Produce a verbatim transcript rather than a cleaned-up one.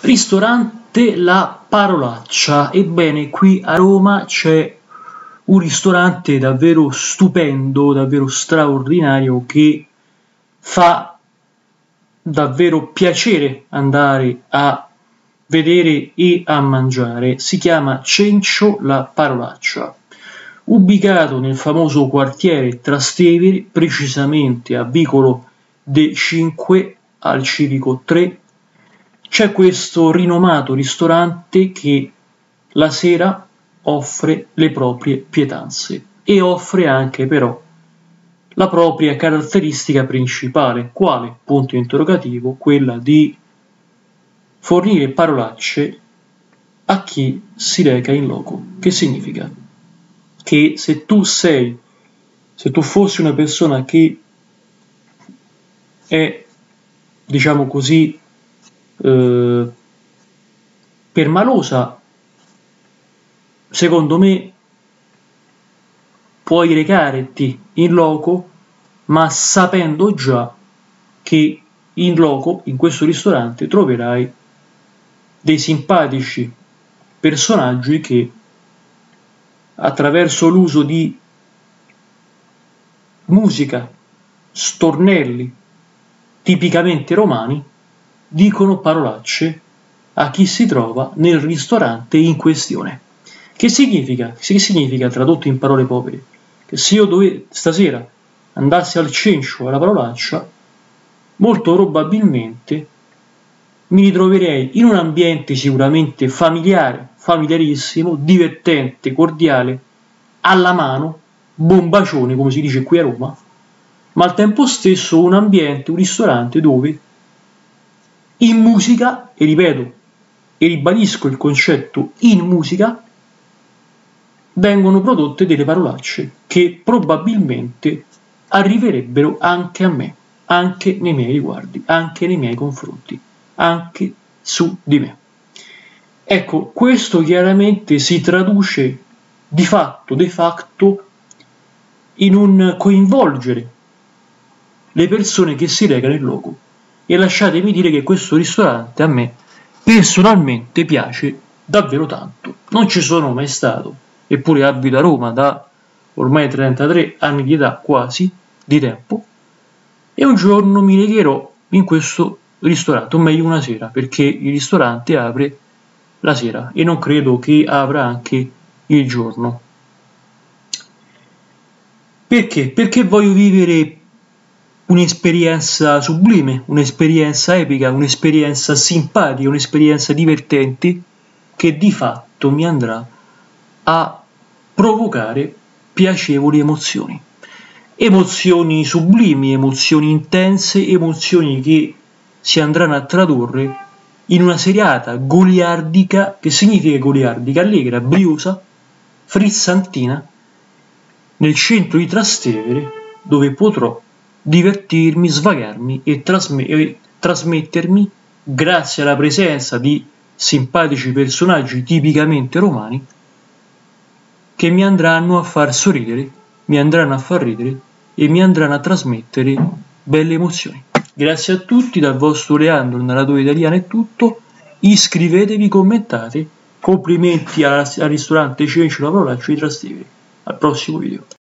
Ristorante La Parolaccia. Ebbene, qui a Roma c'è un ristorante davvero stupendo, davvero straordinario, che fa davvero piacere andare a vedere e a mangiare. Si chiama Cencio La Parolaccia, ubicato nel famoso quartiere Trastevere, precisamente a Vicolo De Cinque al Civico tre. C'è questo rinomato ristorante che la sera offre le proprie pietanze e offre anche però la propria caratteristica principale, quale? Punto interrogativo, quella di fornire parolacce a chi si reca in loco. Che significa? Che se tu sei, se tu fossi una persona che è, diciamo così, eh, permalosa, secondo me puoi recarti in loco, ma sapendo già che in loco, in questo ristorante, troverai dei simpatici personaggi che, attraverso l'uso di musica, stornelli tipicamente romani, dicono parolacce a chi si trova nel ristorante in questione. Che significa? Che significa, tradotto in parole povere? Che se io dove, stasera andassi al cencio alla parolaccia, molto probabilmente mi ritroverei in un ambiente sicuramente familiare, familiarissimo, divertente, cordiale, alla mano, bombacione, come si dice qui a Roma, ma al tempo stesso un ambiente, un ristorante dove in musica, e ripeto e ribadisco il concetto in musica, vengono prodotte delle parolacce che probabilmente arriverebbero anche a me, anche nei miei riguardi, anche nei miei confronti, anche su di me. Ecco, questo chiaramente si traduce di fatto, de facto, in un coinvolgere le persone che si recano in loco. E lasciatemi dire che questo ristorante a me personalmente piace davvero tanto. Non ci sono mai stato, eppure abito a Roma da ormai trentatré anni di età, quasi, di tempo, e un giorno mi legherò in questo ristorante, o meglio una sera, perché il ristorante apre la sera e non credo che apra anche il giorno. Perché? Perché voglio vivere un'esperienza sublime, un'esperienza epica, un'esperienza simpatica, un'esperienza divertente che di fatto mi andrà a provocare piacevoli emozioni. Emozioni sublimi, emozioni intense, emozioni che si andranno a tradurre in una seriata goliardica. Che significa goliardica? Allegra, briosa, frizzantina, nel centro di Trastevere, dove potrò divertirmi, svagarmi e, trasme- e trasmettermi, grazie alla presenza di simpatici personaggi tipicamente romani, che mi andranno a far sorridere, mi andranno a far ridere e mi andranno a trasmettere belle emozioni. Grazie a tutti, dal vostro Leandro, il narratore italiano è tutto. Iscrivetevi, commentate, complimenti al, al ristorante Cencio La Parolaccia di Trastevere. Al prossimo video.